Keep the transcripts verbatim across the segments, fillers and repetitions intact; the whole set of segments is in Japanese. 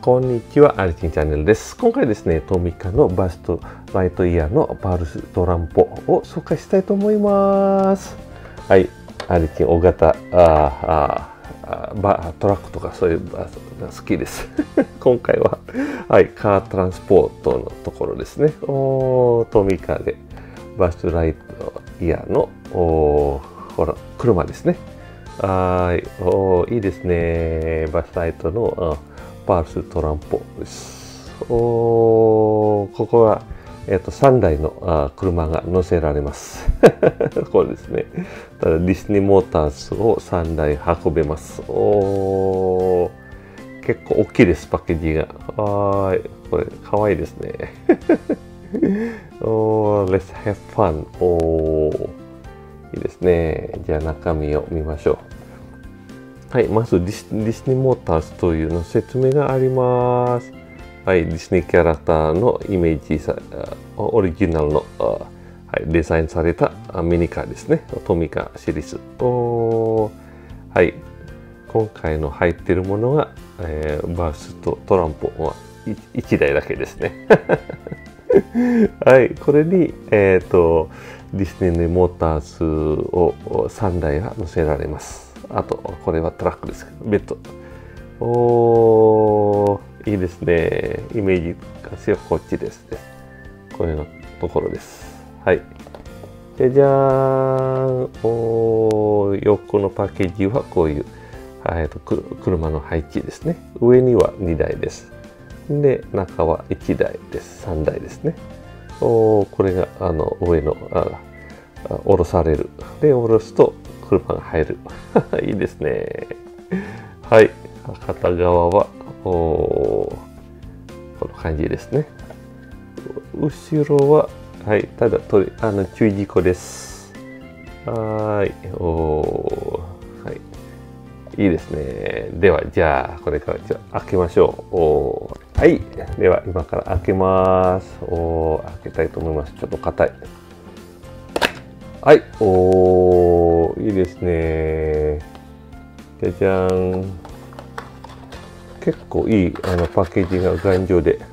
こんにちは、アリチンチャンネルです。今回ですね、トミカのバストライトイヤーのパールストランポを紹介したいと思います。はい、アリチン大型あああバトラックとかそういうバスが好きです。今回は、はい、カートランスポートのところですね。おトミカでバストライトイヤーのおほら車ですね。はい、おいいですね。バスライトのパールストランポです。おここは、えー、とさんだいのあ車が乗せられます。これですね。ただディスニーモーターズをさんだい運べます。お結構大きいです、パッケージが。はい、これかわいいですね。お Let's have fun。おいいですね。じゃあ中身を見ましょう。はい、まずディス、ディスニーモーターズというの説明があります。はい、ディスニーキャラクターのイメージさ、オリジナルの、はい、デザインされたミニカーですね。トミカシリーズ。おはい、今回の入っているものが、えー、バースとトランポはいちだいだけですね。はい、これに、えーと、ディスニーモーターズをさんだいが載せられます。あと、これはトラックですけど、ベッド。おー、いいですね。イメージが強くこっちですね。こういうのところです。はい。じゃじゃーん。おー、横のパッケージはこういう、えーと、車の配置ですね。上にはにだいです。で、中はいちだいです。さんだいですね。おー、これがあの上のあ下ろされる。で、下ろすと車が入る。いいですね。はい。片側はこの感じですね。後ろは、はい、ただとりあの注意事項です。はい。おはい。いいですね。では、じゃあ、これからじゃあ開けましょう。おはい。では、今から開けます。お開けたいと思います。ちょっと硬い。はい。おー、いいですね。じゃじゃーん。結構いいあのパッケージが頑丈で。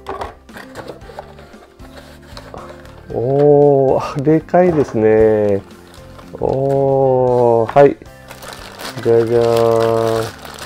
おー、でかいですね。おー、はい。じゃじゃーん。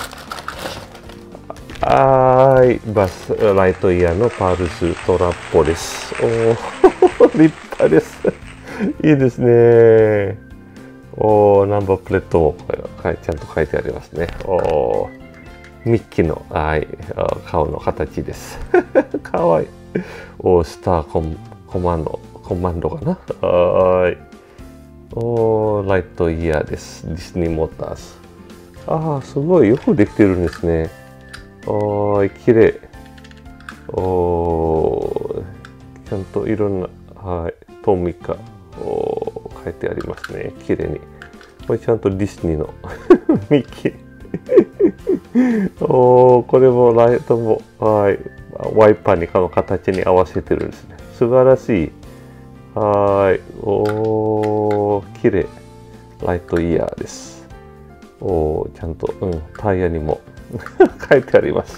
はーい。バスライトイヤーのパールストラッポです。おー、立派です。いいですね。おー、ナンバープレートもこれちゃんと書いてありますね。おー。ミッキーの、はい、顔の形です。かわいい。おスターコンコマンド、コマンドかな。はい。おライトイヤーです。ディスニーモーターズ。ああ、すごいよくできてるんですね。はい、綺麗。おちゃんといろんな、はい、トミカ、お書いてありますね。綺麗に。これちゃんとディズニーのミッキー。おこれもライトも、はい、ワイパーにこの形に合わせてるんですね。素晴らしい。はい、おー、綺麗。ライトイヤーです。おー、ちゃんと、うん、タイヤにも書いてあります。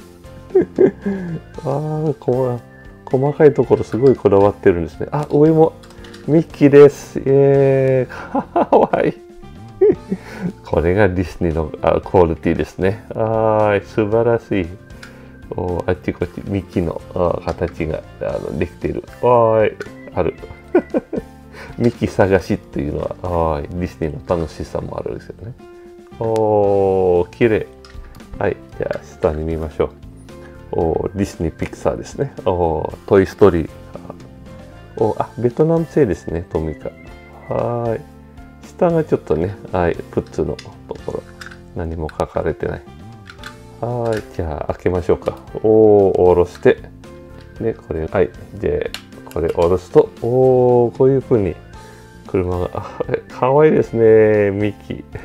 あー、細、細かいところすごいこだわってるんですね。あ、上もミッキーです。イエーイ、かわいい。これがディズニーのクオリティですね。はい、素晴らしい。おあっちこっちミッキーの形があのできている。はい、ある。ミッキー探しっていうのは、はい、ディズニーの楽しさもあるんですよね。おー、綺麗。はい、じゃあ下に見ましょう。おディズニーピクサーですね。おトイ・ストーリー。おあ、ベトナム製ですね、トミカ。はい。下がちょっとね、はい、プッツのところ、何も書かれてない。はい、じゃあ開けましょうか。おー、下ろして、で、これ、はい、で、これ下ろすと、おー、こういう風に車が、あかわいいですね、ミッキ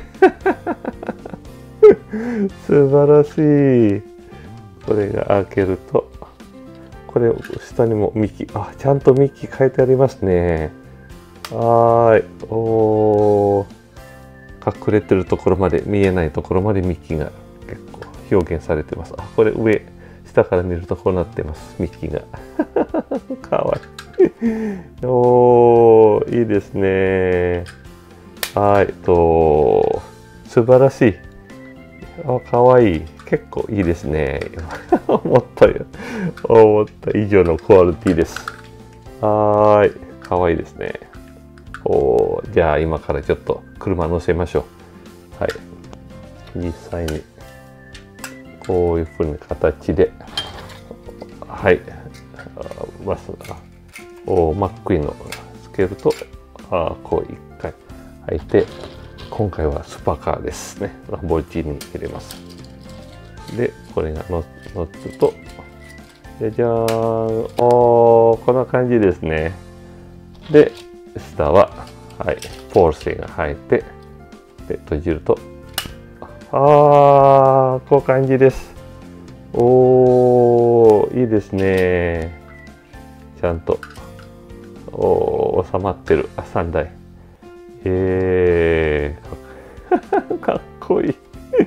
ー。素晴らしい。これが開けると、これ、下にもミッキー、あ、ちゃんとミッキー書いてありますね。はーい。おー。隠れてるところまで、見えないところまでミッキーが結構表現されてます。あ、これ上、 下から見るとこうなってます。ミッキーが。かわいい。おー、いいですね。はい、と、素晴らしい。あ、かわいい。結構いいですね。思ったよ。思った以上のクオリティです。はーい。かわいいですね。おー、じゃあ今からちょっと車乗せましょう。はい。実際に、こういうふうな形で、はい。バス、おマックイーンをつけると、あこう一回開いて、今回はスーパーカーですね。ランボルギーニに入れます。で、これが乗つと、じゃじゃーん。おー、こんな感じですね。で、下は、はい、ポールセが入って、で、閉じると、あー、こういう感じです。おー、いいですね。ちゃんと、おー、収まってる。あ、さんだい。えー、かっこいい。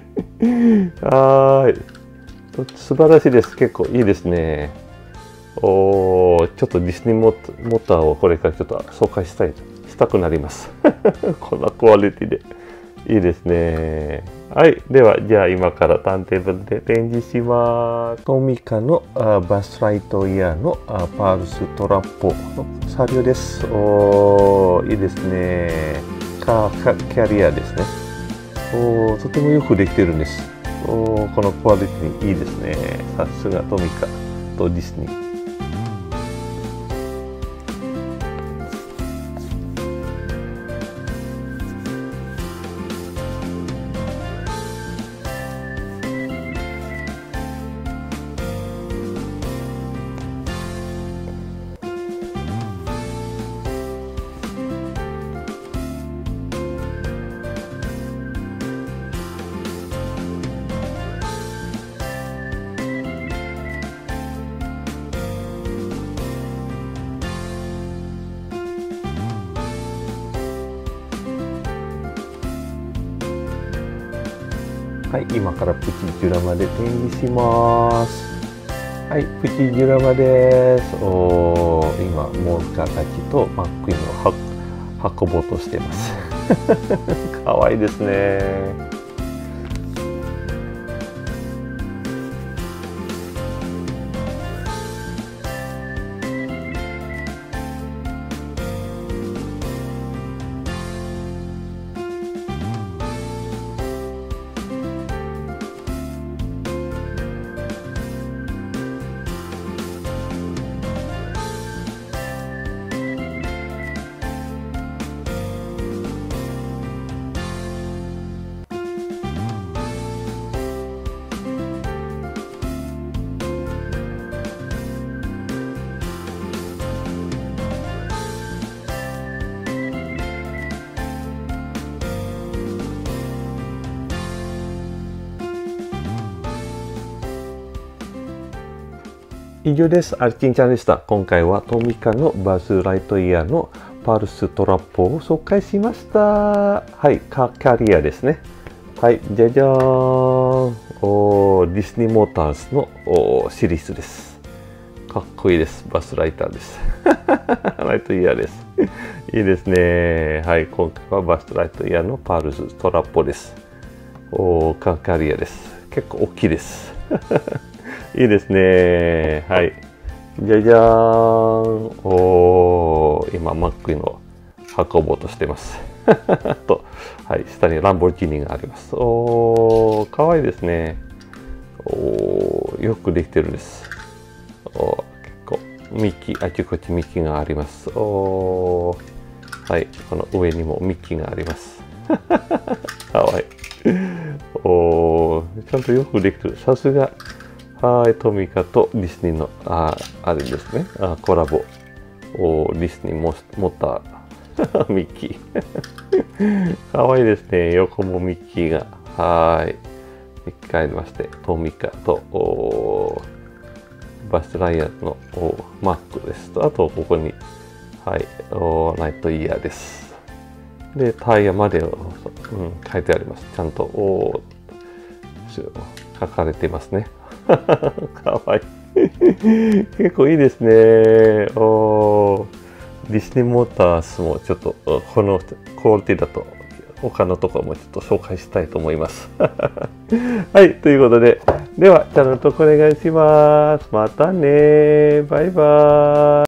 はーい。素晴らしいです。結構いいですね。おー、ちょっとディスニーモーターをこれからちょっと紹介したい、したくなります。こんなクオリティで。いいですね。はい。では、じゃあ今からターンテーブルで展示します。トミカのあバスライトイヤーのあパールストラッポの車両です。おー、いいですね。カーキャリアですね。おー、とてもよくできてるんです。おー、このクオリティいいですね。さすがトミカとディスニー。はい、今からプチジュラマで展示します。はい、プチジュラマです。おー、今、モルカたちとマックイーンを運ぼうとしてます。かわいいですね。以上です。アルチンちゃんでした。今回はトミカのバズ・ライトイヤーのパルストラップを紹介しました。はい、カーキャリアですね。はい、じゃじゃーん。おディスニーモーターズのおシリーズです。かっこいいです。バスライターです。ライトイヤーです。いいですね。はい、今回はバスライトイヤーのパルストラップです。おカーキャリアです。結構大きいです。いいですね。はい。じゃじゃーん。おー、今、マックイーンを運ぼうとしてます。と、はい、下にランボルギーニがあります。おー、かわいいですね。おー、よくできてるんです。おー、結構、ミッキー、あちこちミッキーがあります。おー、はい、この上にもミッキーがあります。かわいい。おー、ちゃんとよくできてる。さすが。はい、トミカとディスニーの、あ、あれですね、あコラボ。おディスニーモモーター、ミッキー。かわいいですね、横もミッキーが。はい。ミッキーがありまして、トミカと、おバスライアーのおマックですと、あとここに、はい、おライトイヤーです。で、タイヤまで、うん、書いてあります。ちゃんと、お書かれていますね。 かわいい。結構いいですね。おー、ディスニーモータースもちょっとこのクオリティだと他のところもちょっと紹介したいと思います。はい、ということで、ではチャンネル登録お願いします。またね。バイバーイ。